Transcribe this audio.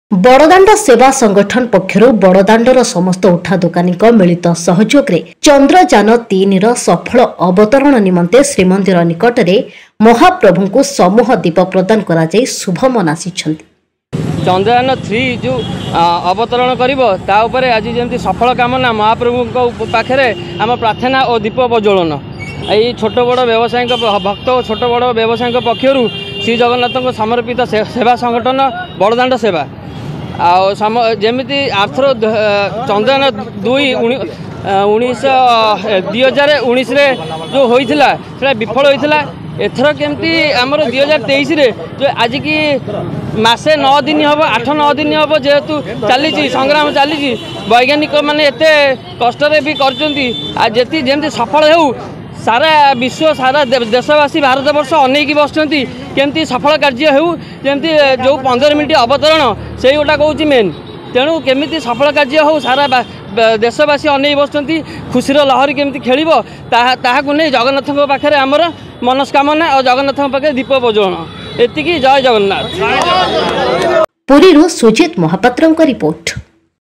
बड़दाण्ड सेवा संगठन पक्षर बड़दाण्डर समस्त उठा दुकानी मिलित सहयोग रे चंद्रयान 3 सफल अवतरण निमंते श्रीमंदिर निकट में महाप्रभु को समूह दीप प्रदान करा जाय शुभ मनासी। चंद्रयान 3 जो अवतरण कर आज जमी सफल कामना महाप्रभु पाखे आम प्रार्थना और दीप प्रज्वलन यही छोट बड़ व्यवसायी भक्त और छोट बड़ व्यवसायी पक्षर श्री जगन्नाथ समर्पित सेवा संगठन बड़दाण्ड सेवा जमी आर्थर चंद्रयान 2019 जो होता विफल होता एथर केमती आमर 2023 जो आज की मासे 9 दिन हम 8-9 दिन हम जेहेतु चली संग्राम चली वैज्ञानिक मैंने एत कष्ट भी करमती सफल हो सारा विश्व सारा देशवासी भारत वर्ष अनेक बसुँच केमती सफल कार्य होमती जो 15 मिनट अवतरण से गोटा कौच मेन तेणु केमी सफल कार्य हो सारा देशवासी अनेक बसुँच खुशीर लहरी केमी खेल नहीं जगन्नाथ पाखे आमर मनस्कामना और जगन्नाथ पाखे दीप प्रज्वलन एतिकी। जय जगन्नाथ। पुरी सुजित महापात्र रिपोर्ट।